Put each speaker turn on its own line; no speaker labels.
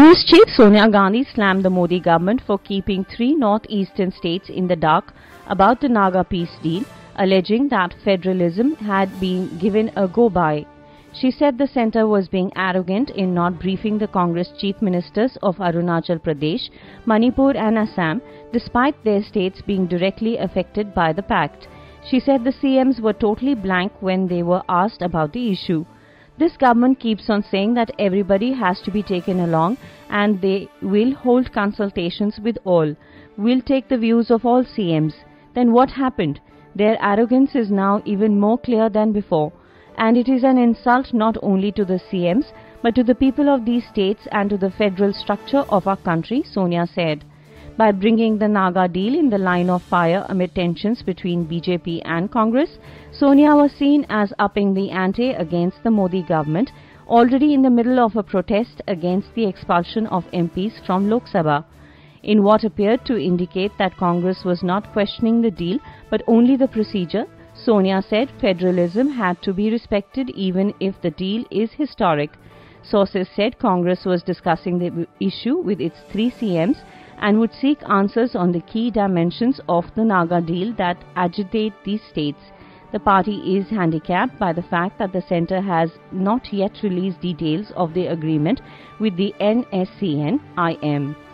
Congress chief Sonia Gandhi slammed the Modi government for keeping 3 northeastern states in the dark about the Naga peace deal, alleging that federalism had been given a go-by. She said the centre was being arrogant in not briefing the Congress chief ministers of Arunachal Pradesh, Manipur and Assam, despite their states being directly affected by the pact. She said the CMs were totally blank when they were asked about the issue. This government keeps on saying that everybody has to be taken along and they will hold consultations with all. We'll take the views of all CMs. Then what happened? Their arrogance is now even more clear than before. And it is an insult not only to the CMs but to the people of these states and to the federal structure of our country, Sonia said. By bringing the Naga deal in the line of fire amid tensions between BJP and Congress, Sonia was seen as upping the ante against the Modi government, already in the middle of a protest against the expulsion of MPs from Lok Sabha. In what appeared to indicate that Congress was not questioning the deal but only the procedure, Sonia said federalism had to be respected even if the deal is historic. Sources said Congress was discussing the issue with its 3 CMs and would seek answers on the key dimensions of the Naga deal that agitate these states. The party is handicapped by the fact that the centre has not yet released details of the agreement with the NSCN-IM.